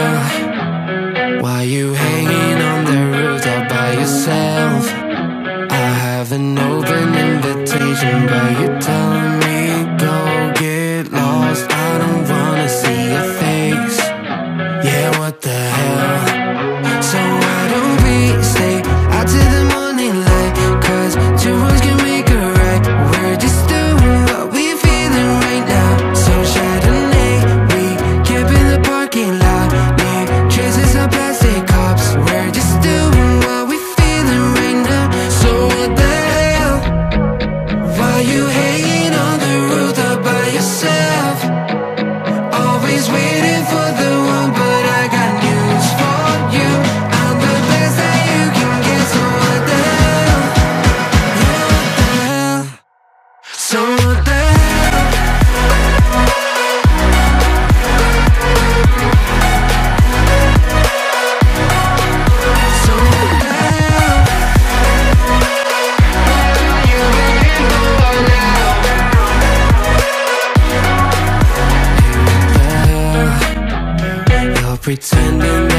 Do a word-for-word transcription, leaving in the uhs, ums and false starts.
hell? Why you hanging on the roof all by yourself? I have an open invitation, but you're telling me go get lost. I don't wanna see your face. Yeah, what the hell? So why don't we stay out till the morning light? Cause two wrongs can make a right. We're just doing what we're feeling right now. So Chardonnay, we camp in the parking lot. Leave traces of plastic cups. We're just doing what we're feeling right now. So what the hell? Why you hanging on the roof all by yourself? Always waiting for the one, but I got news for you. I'm the best that you can get. So what the hell? Yeah, what the hell? So what the hell? So what the hell? You waiting for now? What the hell? You're pretending